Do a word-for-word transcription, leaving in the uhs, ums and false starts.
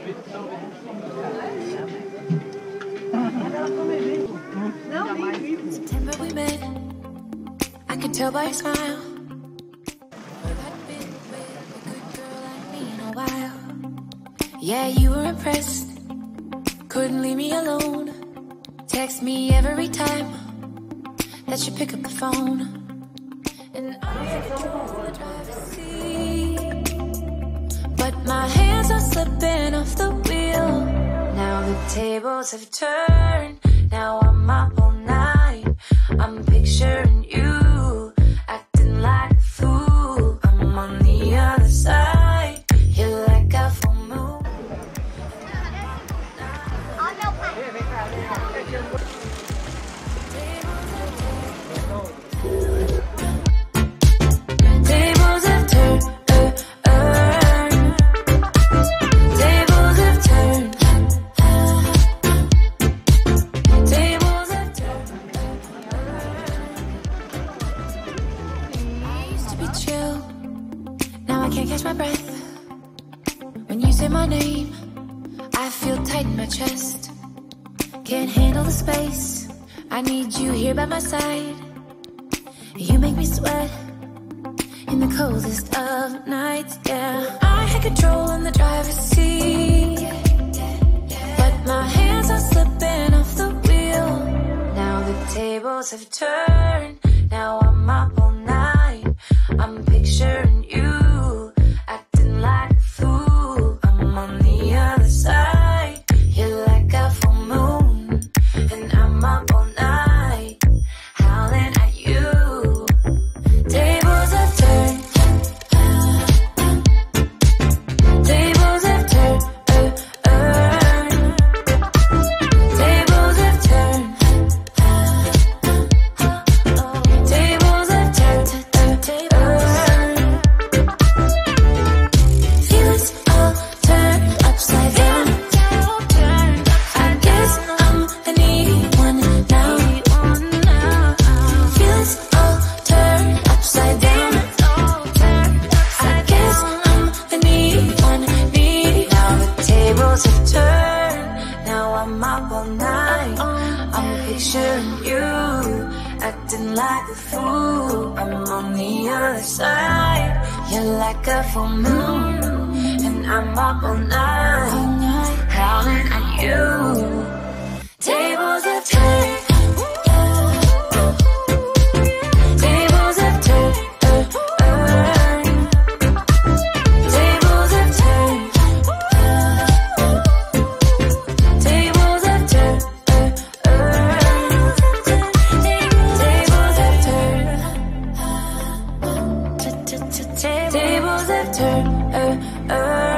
September we met, I could tell by your smile. Yeah, you were impressed, couldn't leave me alone. Text me every time that you pick up the phone. And I control the driver's seat, but my hands are slipping off the wheel. Now the tables have turned, now I'm up all night. I'm picturing you, acting like a fool. I'm on the other side, you're like a full moon. Tables have turned, tables have turned, tables have turned. I used to be chill, now I can't catch my breath. When you say my name, I feel tight in my chest. Can't handle the space, I need you here by my side. You make me sweat in the coldest of nights, yeah. I had control in the driver's seat, but my hands are slipping off the wheel. Now the tables have turned, now I'm up all night. I'm picturing you, acting like a fool. I'm on the other side, you're like a full moon, and I'm up all night, howling at you. Tables have turned, tables have turned, uh, uh. Tables have turned, tables have turned, uh, uh. Feelings all turned upside down. I guess I'm a needy one now. Feelings all turned upside down. I guess I'm a needy one, needy. Now the tables have turned, now I'm up all night. I'm picturing you, acting like a fool. I'm on the other side, you're like a full moon, and I'm up all night, howling at you. Tables have turned, tables have turned, uh, uh. Tables have turned, tables have turned, uh, uh. Tables have turned, tables have turned, uh, uh.